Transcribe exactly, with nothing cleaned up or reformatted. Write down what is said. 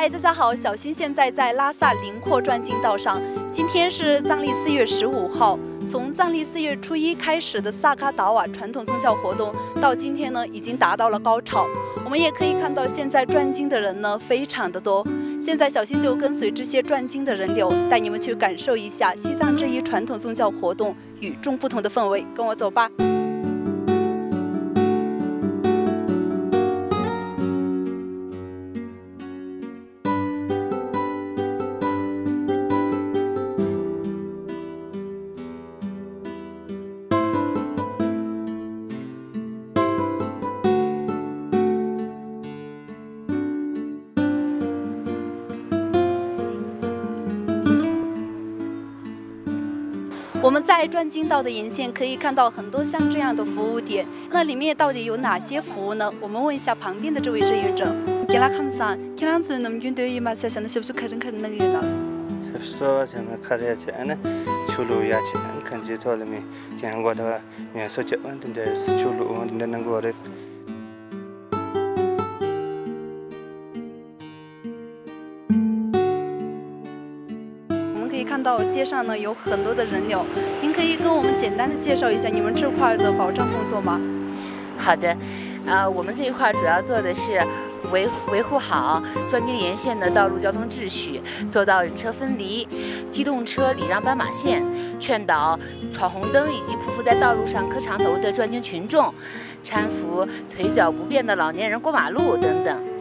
嗨，大家好，小新现在在拉萨林廓转经道上。今天是藏历四月十五号，从藏历四月初一开始的萨卡达瓦传统宗教活动，到今天呢已经达到了高潮。我们也可以看到，现在转经的人呢非常的多。现在小新就跟随这些转经的人流，带你们去感受一下西藏这一传统宗教活动与众不同的氛围。跟我走吧。 我们在转经道的沿线可以看到很多像这样的服务点，那里面到底有哪些服务呢？我们问一下旁边的这位志愿者。기락함상, 기랑수 넘균도이 마사샤는 섭수 카른 카른 나기나. 섭수 저는 카르야지 않아. 출루야지 않은 간지 돌미 그냥 거다 그냥 소체 완전데 출루 완전는 거래. 可以看到街上呢有很多的人流，您可以跟我们简单的介绍一下你们这块的保障工作吗？ 好的，呃，我们这一块主要做的是维维护好转经沿线的道路交通秩序，做到人车分离、机动车礼让斑马线，劝导闯红灯以及匍匐在道路上磕长头的转经群众，搀扶腿脚不便的老年人过马路等等。